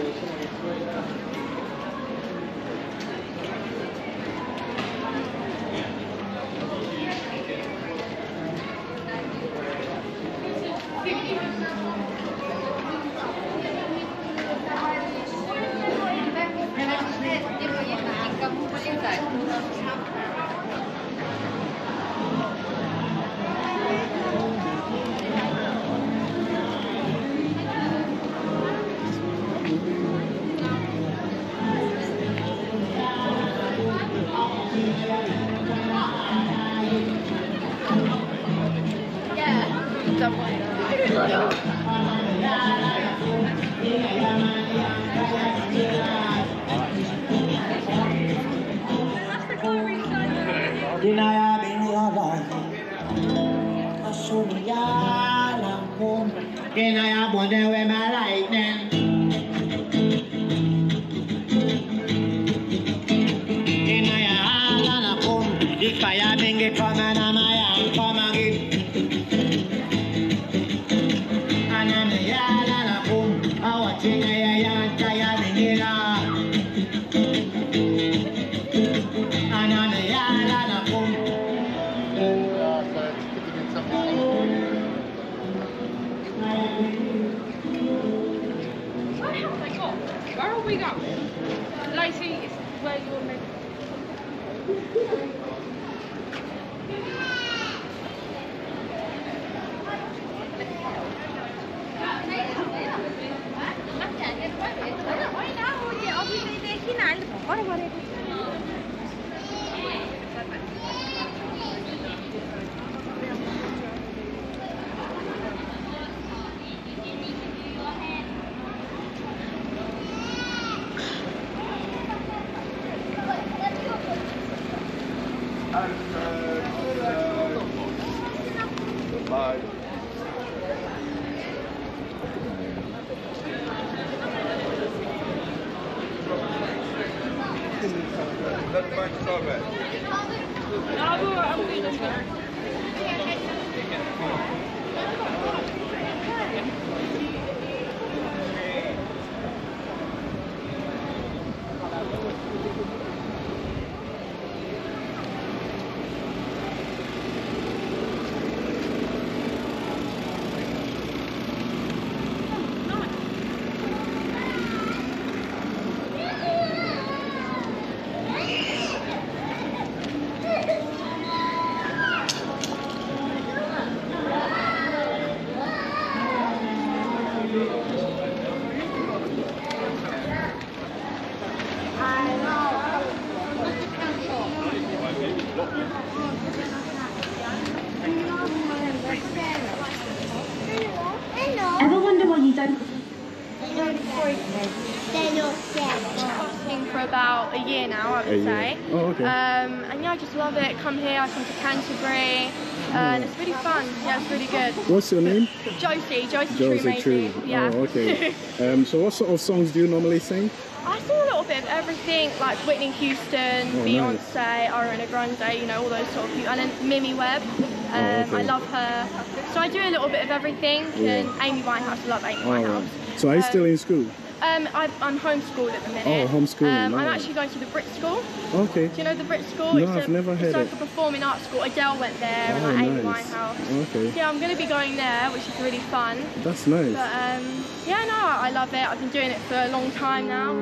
Where are we going? Lacey is where you're making. Bye. That's my strawberry. Ever wonder why you don't? For about a year now, I would say. Oh, okay. And yeah, I just love it. Come here, I come to Canterbury, and it's really fun. Yeah, it's really good. What's your name? Josie Josie True. Yeah. Oh, okay. So what sort of songs do you normally sing? I sing a little bit of everything, like Whitney Houston, Beyonce, nice. Ariana Grande, you know, all those sort of people. And then Mimi Webb, okay. I love her. So I do a little bit of everything. Yeah. And Amy Winehouse, I love Amy Winehouse. Right. So are you still in school? I'm homeschooled at the minute. Oh, homeschooling. I'm actually going to the Brit School. Okay. Do you know the Brit School? No, I've never heard it. it. It's like a performing arts school. Adele went there, and like Amy nice. Winehouse. Okay. Yeah, I'm going to be going there, which is really fun. That's nice. But yeah, no, I love it. I've been doing it for a long time now.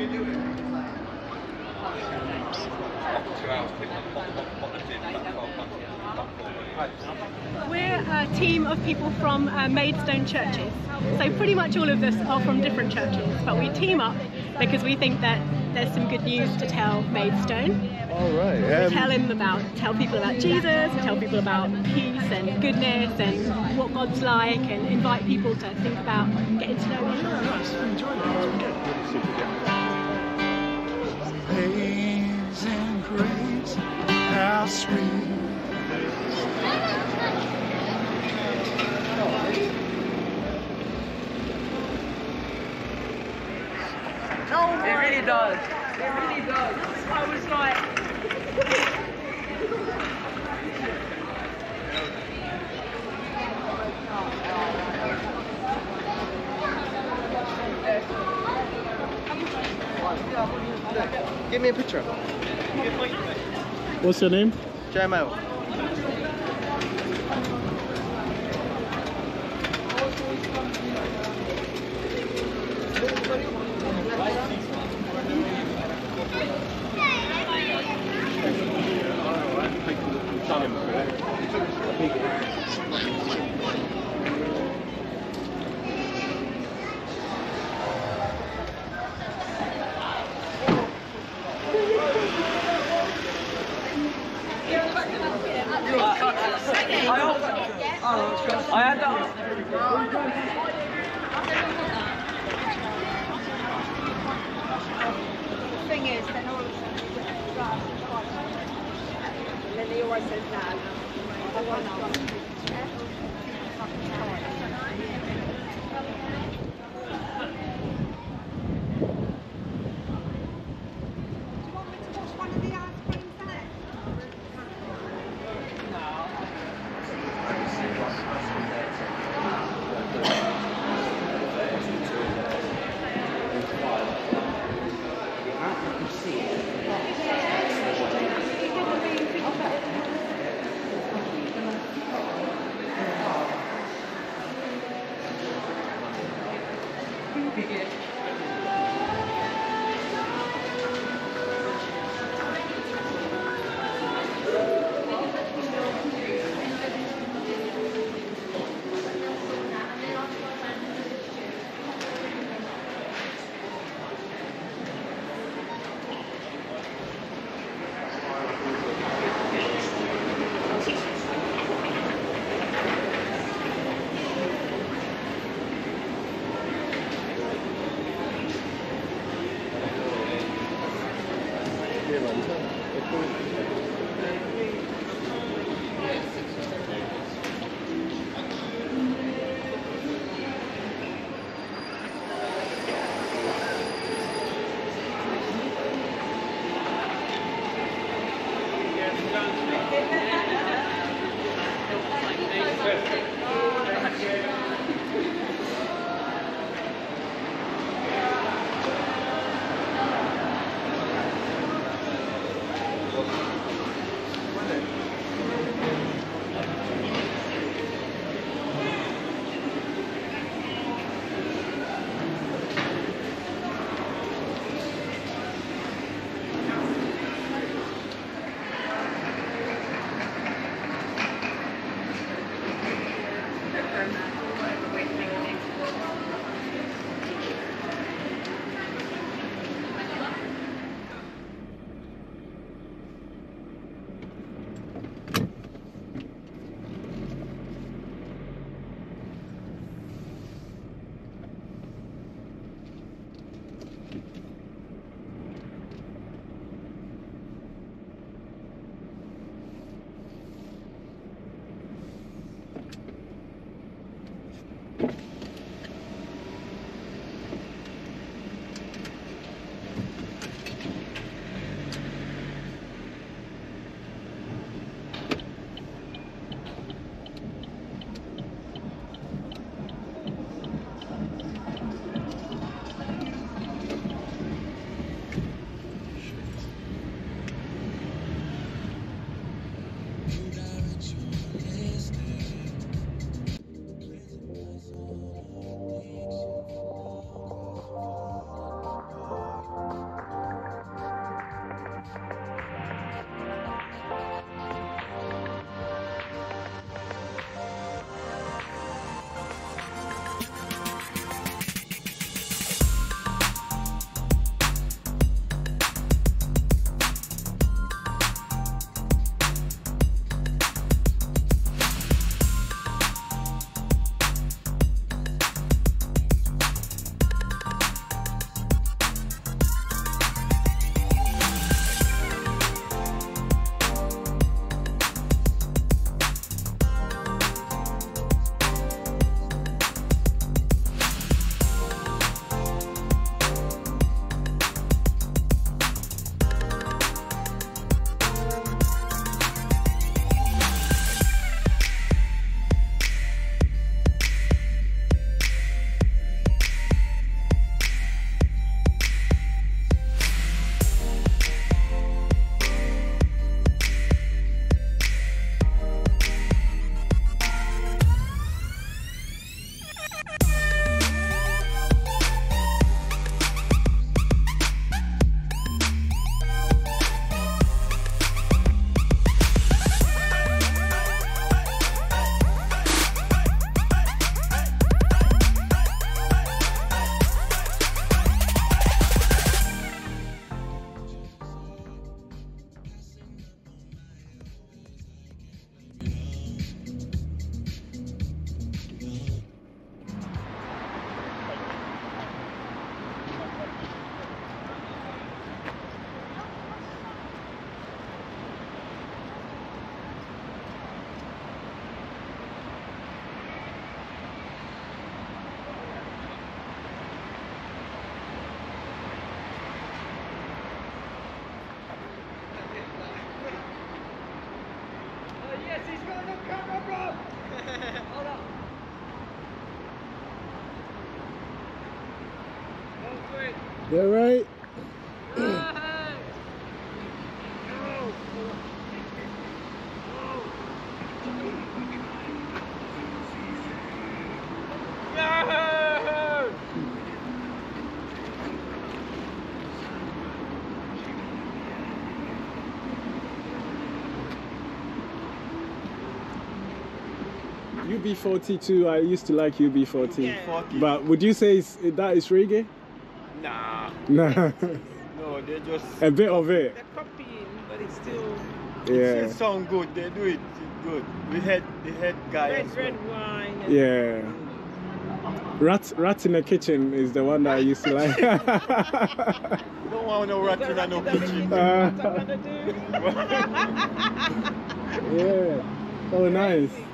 We're a team of people from Maidstone churches. So pretty much all of us are from different churches, but we team up because we think that there's some good news to tell Maidstone. All right. We tell people about Jesus, we tell people about peace and goodness and what God's like, and invite people to think about getting to know Him. Amazing grace, how sweet. It really does. It really does. I was like... Give me a picture. What's your name? Jamal. I had that. Thing is, then all of a sudden you get a draft, and then he always says, no, I want to. Yeah, right? UB42, I used to like UB40. But would you say that is reggae? Nah. Nah. No, they just... A bit of it. They're copying, but it's still... Yeah. It sound good, they do it good. The head guy. Red wine. And Yeah. Rat in the Kitchen is the one that I used to like. Don't want no rat in no kitchen. Yeah. Oh, nice.